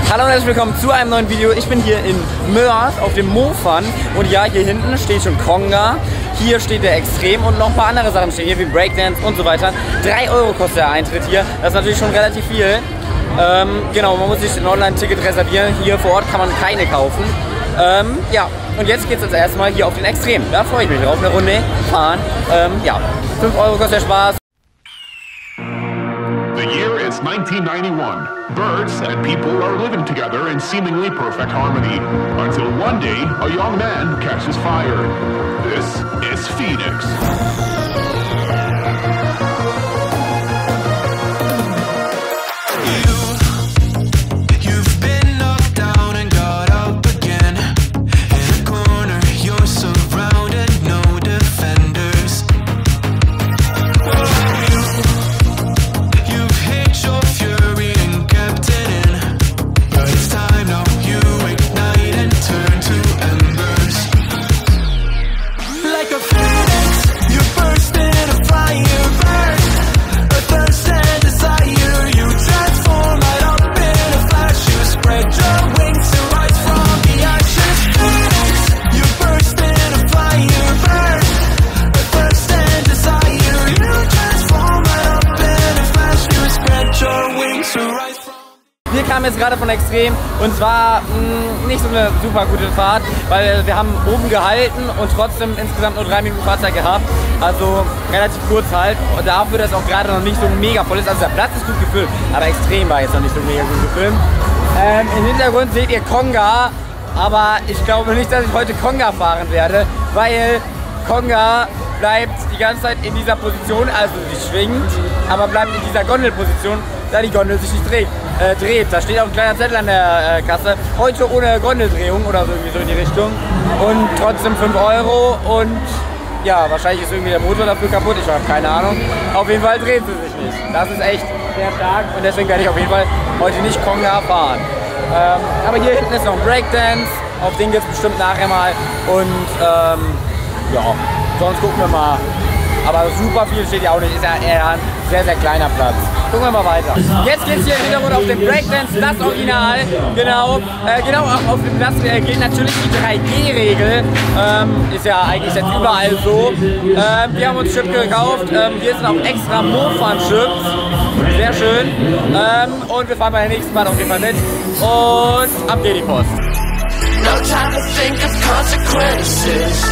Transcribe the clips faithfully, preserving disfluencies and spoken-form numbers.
Hallo und herzlich willkommen zu einem neuen Video. Ich bin hier in Moers auf dem Mofan und ja, hier hinten steht schon Conga. Hier steht der Extrem und noch ein paar andere Sachen stehen hier wie Breakdance und so weiter. drei Euro kostet der Eintritt hier. Das ist natürlich schon relativ viel. Ähm, genau, man muss sich ein Online-Ticket reservieren. Hier vor Ort kann man keine kaufen. Ähm, ja, und jetzt geht es jetzt erstmal hier auf den Extrem. Da freue ich mich drauf. Eine Runde fahren. Ähm, ja, fünf Euro kostet der Spaß. The year is nineteen ninety-one. Birds and people are living together in seemingly perfect harmony. Until one day, a young man catches fire. This is Phoenix. Wir kamen jetzt gerade von Extrem und zwar mh, nicht so eine super gute Fahrt, weil wir haben oben gehalten und trotzdem insgesamt nur drei Minuten Fahrzeit gehabt, also relativ kurz halt, und dafür, dass auch gerade noch nicht so mega voll ist, also der Platz ist gut gefüllt, aber Extrem war jetzt noch nicht so mega gut gefüllt. Ähm, Im Hintergrund seht ihr Conga, aber ich glaube nicht, dass ich heute Conga fahren werde, weil Conga bleibt die ganze Zeit in dieser Position, also sie schwingt, aber bleibt in dieser Gondelposition, da die Gondel sich nicht dreht. Äh, dreht. Da steht auch ein kleiner Zettel an der äh, Kasse. Heute ohne Gondeldrehung oder so, irgendwie so in die Richtung. Und trotzdem fünf Euro und ja, wahrscheinlich ist irgendwie der Motor dafür kaputt. Ich habe keine Ahnung. Auf jeden Fall dreht sie sich nicht. Das ist echt sehr stark und deswegen werde ich auf jeden Fall heute nicht Conga fahren. Ähm, aber hier hinten ist noch ein Breakdance. Auf den gibt es bestimmt nachher mal. Und ähm, ja, sonst gucken wir mal. Aber super viel steht ja auch nicht, ist ja eher ein sehr, sehr kleiner Platz. Gucken wir mal weiter. Jetzt geht es hier im Hintergrund auf den Breakdance, das Original. Genau, äh, genau auch auf dem das äh, gilt natürlich die drei G Regel. Ähm, ist ja eigentlich jetzt überall so. Ähm, wir haben uns Chips gekauft. Ähm, wir sind auch extra Mofan Chips. Sehr schön. Ähm, und wir fahren bei der nächsten Fahrt auf jeden Fall mit. Und ab geht die Post. No time to think of consequences.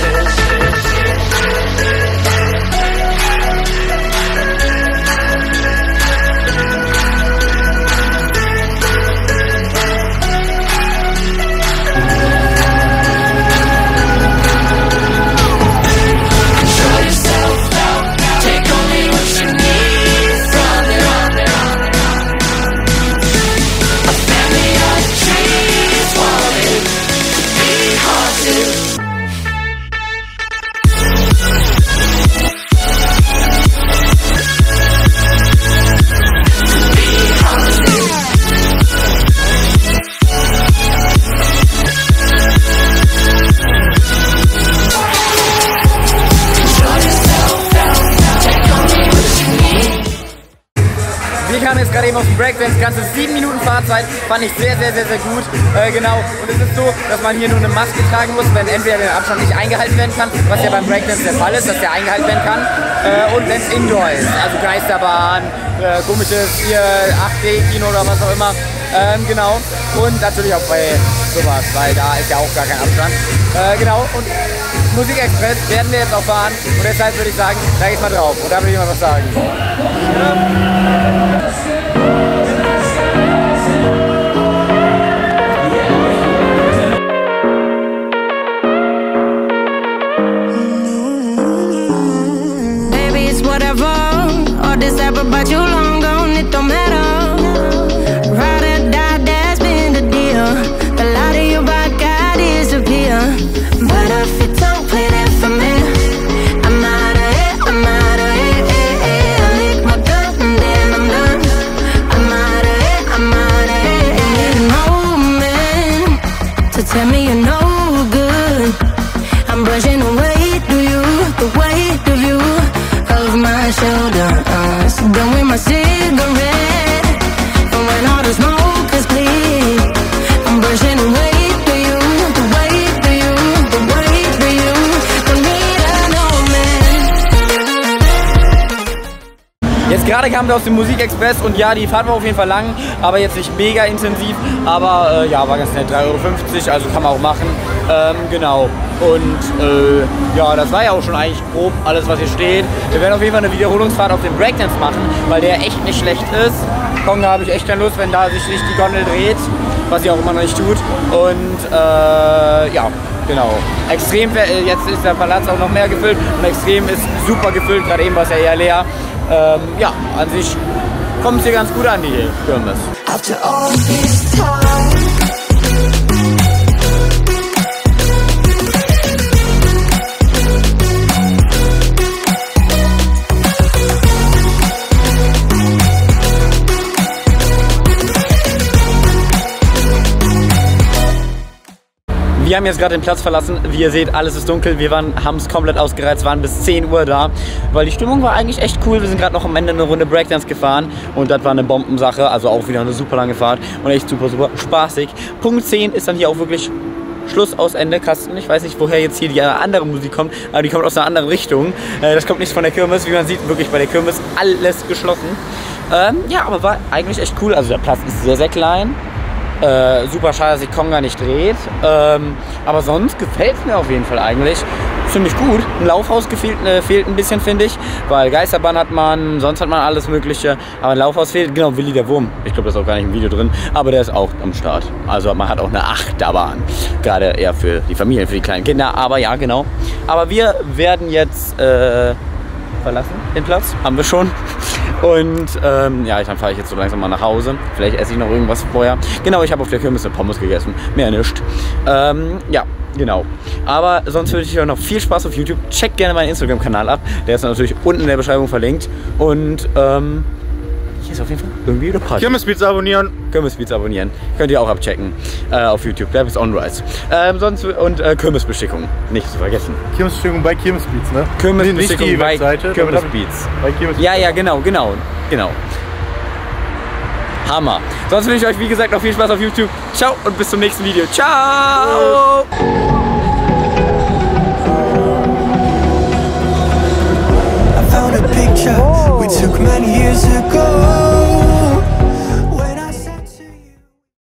Wir kamen jetzt gerade eben aus dem Breakdance, ganze sieben Minuten Fahrzeit, fand ich sehr, sehr, sehr, sehr gut. Äh, genau, und es ist so, dass man hier nur eine Maske tragen muss, wenn entweder der Abstand nicht eingehalten werden kann, was ja beim Breakdance der Fall ist, dass der eingehalten werden kann, äh, und wenn es Indoor ist, also Geisterbahn, äh, komisches hier acht D Kino oder was auch immer, ähm, genau, und natürlich auch bei sowas, weil da ist ja auch gar kein Abstand. Äh, genau, und Musikexpress werden wir jetzt auch fahren und deshalb würde ich sagen, da geht's mal drauf und da will ich mal was sagen. Ja. But you long gone, it don't matter. Ride or die, that's been the deal. The light of your body disappear. But if you don't play that for me, I'm out of it, I'm out of it, eh, eh. I lick my gun and then I'm done. I'm out of it, I'm out of it, eh. No man to tell me you're no good. I'm brushing the weight of you, the weight of you off my shoulder. Uh, so done with my cigarette, and when all the smoke is clear, gerade kamen wir aus dem Musikexpress und ja, die Fahrt war auf jeden Fall lang, aber jetzt nicht mega intensiv, aber äh, ja, war ganz nett, drei Euro fünfzig, also kann man auch machen, ähm, genau. Und äh, ja, das war ja auch schon eigentlich grob alles, was hier steht. Wir werden auf jeden Fall eine Wiederholungsfahrt auf dem Breakdance machen, weil der echt nicht schlecht ist. Konga habe ich echt keine Lust, wenn da sich nicht die Gondel dreht, was sie auch immer noch nicht tut. Und äh, ja, genau. Extrem, jetzt ist der Palaz auch noch mehr gefüllt und Extrem ist super gefüllt, gerade eben war es ja eher leer. Ähm, ja, an sich kommt es hier ganz gut an, die Kirmes. After all this time. Wir haben jetzt gerade den Platz verlassen, wie ihr seht, alles ist dunkel, wir haben es komplett ausgereizt, waren bis zehn Uhr da, weil die Stimmung war eigentlich echt cool, wir sind gerade noch am Ende eine Runde Breakdance gefahren und das war eine Bombensache, also auch wieder eine super lange Fahrt und echt super, super spaßig. Punkt zehn ist dann hier auch wirklich Schluss, aus, Ende, Kasten. Ich weiß nicht, woher jetzt hier die andere Musik kommt, aber die kommt aus einer anderen Richtung. Das kommt nicht von der Kirmes, wie man sieht, wirklich bei der Kirmes alles geschlossen. Ähm, ja, aber war eigentlich echt cool, also der Platz ist sehr, sehr klein. Äh, super schade, dass sich Konga nicht dreht, ähm, aber sonst gefällt es mir auf jeden Fall eigentlich ziemlich gut. Ein Laufhaus gefehlt, äh, fehlt ein bisschen, finde ich, weil Geisterbahn hat man, sonst hat man alles mögliche, aber ein Laufhaus fehlt, genau, Willi der Wurm, ich glaube, das ist auch gar nicht im Video drin, aber der ist auch am Start, also man hat auch eine Achterbahn, gerade eher für die Familien, für die kleinen Kinder, aber ja, genau, aber wir werden jetzt äh, verlassen den Platz, haben wir schon. Und ähm, ja, dann fahre ich jetzt so langsam mal nach Hause. Vielleicht esse ich noch irgendwas vorher. Genau, ich habe auf der Kirmes eine Pommes gegessen. Mehr nicht. Ähm, ja, genau. Aber sonst wünsche ich euch noch viel Spaß auf YouTube. Checkt gerne meinen Instagram-Kanal ab. Der ist natürlich unten in der Beschreibung verlinkt. Und ähm, hier ist auf jeden Fall irgendwie eine Party. Kirmesbeats abonnieren. Kirmesbeats abonnieren. Könnt ihr auch abchecken äh, auf YouTube. Der ist on Rise. Ähm, sonst und äh, Kirmesbestickung. Nicht zu vergessen. Kirmesbestickung bei Kirmesbeats, ne? Kirmesbestickung bei Kirmesbeats. Bei Kirmesbeats. Ja, ja, genau, genau, genau. Hammer. Sonst wünsche ich euch, wie gesagt, noch viel Spaß auf YouTube. Ciao und bis zum nächsten Video. Ciao!